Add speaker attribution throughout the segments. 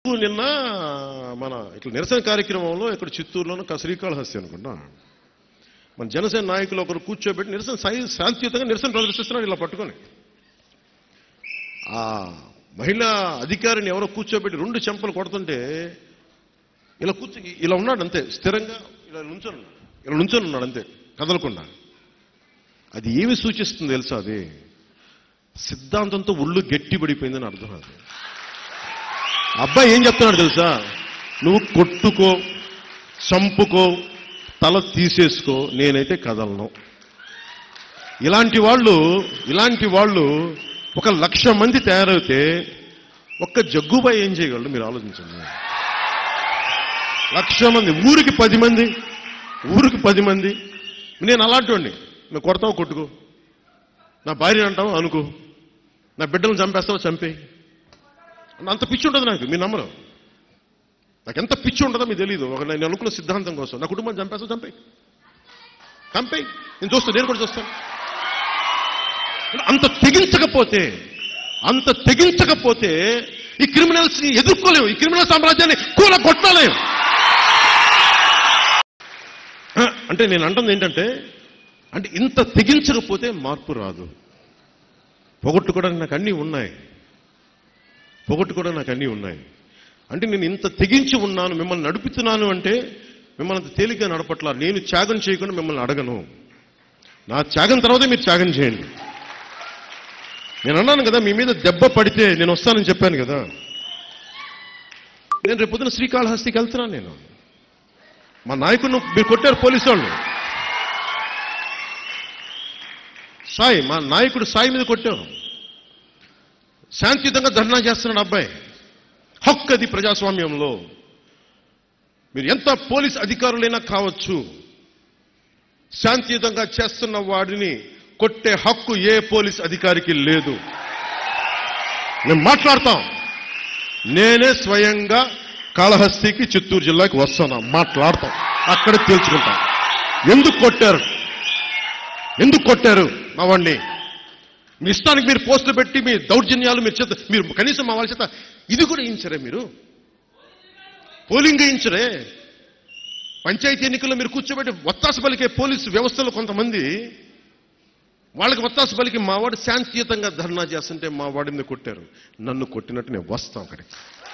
Speaker 1: నిన్న మన ఇట్లా నిరసన కార్యక్రమంలో ఇక్కడ చిత్తూరులోనూ శ్రీకాళహస్తి అనుకుంటా మన జనసేన నాయకులు ఒకరు కూర్చోబెట్టి నిరసన శాంతియుతంగా నిరసన ప్రదర్శిస్తున్నాడు ఇలా పట్టుకొని. ఆ మహిళా అధికారిని ఎవరో కూర్చోబెట్టి 2 చెంపలు కొడుతుంటే ఇలా ఉన్నాడు అంతే, స్థిరంగా ఇలా నుంచొని ఉన్నాడు అంతే, కదలకుండా. అది ఏమి సూచిస్తుంది తెలుసా? అది సిద్ధాంతంతో ఒళ్ళు గట్టిపడిపోయిందని అర్థం. అది అబ్బాయి ఏం చెప్తున్నాడు తెలుసా? నువ్వు కొట్టుకో, చంపుకో, తల తీసేసుకో, నేనైతే కదలను. ఇలాంటి వాళ్ళు 1,00,000 మంది తయారైతే ఒక్క జగ్గుబాయి ఏం చేయగలడు మీరు ఆలోచించండి. 1,00,000 మంది, ఊరికి 10 మంది. నేను అలాంటి వాడిని. నువ్వు కొడతావు కొట్టుకో, నా భార్య అంటావు అనుకో, నా బిడ్డలను చంపేస్తావు చంపే. అంత పిచ్చి ఉంటుంది నాకు, మీరు నమ్మరు. నాకు ఎంత పిచ్చి ఉంటుందో మీకు తెలియదు. నేను అనుకున్న సిద్ధాంతం కోసం నా కుటుంబాన్ని చంపేస్తావు చంపే, నేను చూస్తాను, నేను కూడా చూస్తాను. అంత తెగించకపోతే ఈ క్రిమినల్స్ ని ఎదుర్కోలేము, ఈ క్రిమినల్ సామ్రాజ్యాన్ని కూలగొట్టలేము. అంటే నేను అంటుంది ఏంటంటే, ఇంత తెగించకపోతే మార్పు రాదు. పోగొట్టుకోవడానికి నాకు అన్నీ ఉన్నాయి. అంటే నేను ఇంత తెగించి ఉన్నాను, మిమ్మల్ని నడుపుతున్నాను అంటే మిమ్మల్ని అంత తేలిగ్గా నడపట్లా. నేను త్యాగం చేయకుండా మిమ్మల్ని అడగను. నా త్యాగం తర్వాతే మీరు త్యాగం చేయండి. నేను అన్నాను కదా, మీ మీద దెబ్బ పడితే నేను వస్తానని చెప్పాను కదా. నేను రేపు పొద్దున శ్రీకాళహస్తికి వెళ్తున్నాను. నేను మా నాయకుడిని మీరు కొట్టారు పోలీసు వాళ్ళు. మా నాయకుడు సాయి మీద కొట్టారు. శాంతియుతంగా ధర్నా చేస్తున్నాడు అబ్బాయి. హక్కు అది ప్రజాస్వామ్యంలో. మీరు ఎంత పోలీస్ అధికారులైనా కావచ్చు, శాంతియుతంగా చేస్తున్న వాడిని కొట్టే హక్కు ఏ పోలీస్ అధికారికి లేదు. మేము మాట్లాడతాం. నేనే స్వయంగా కాళహస్తికి చిత్తూరు జిల్లాకి వస్తాను, మాట్లాడతాం, అక్కడ తేల్చుకుంటాం. ఎందుకు కొట్టారు మా వాడిని? మీ ఇష్టానికి మీరు పోస్టులు పెట్టి మీ దౌర్జన్యాలు మీరు కనీసం మా వాళ్ళ చేత ఇది కూడా వేయించరే? మీరు పోలింగ్ వేయించరే? పంచాయతీ ఎన్నికల్లో మీరు కూర్చోబెట్టి వత్తాసు పలికే పోలీసు వ్యవస్థలో కొంతమంది వాళ్ళకి వత్తాసు పలికి మా వాడు శాంతియుతంగా ధర్నా చేస్తుంటే మా వాడిని కొట్టారు. నన్ను కొట్టినట్టు నేను వస్తాం అక్కడికి.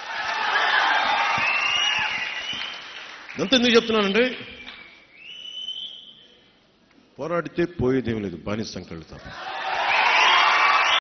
Speaker 1: అంత ఎందుకు చెప్తున్నానంటే, పోరాడితే పోయేదేం లేదు, బానిస సంకళ్ళు తప్ప.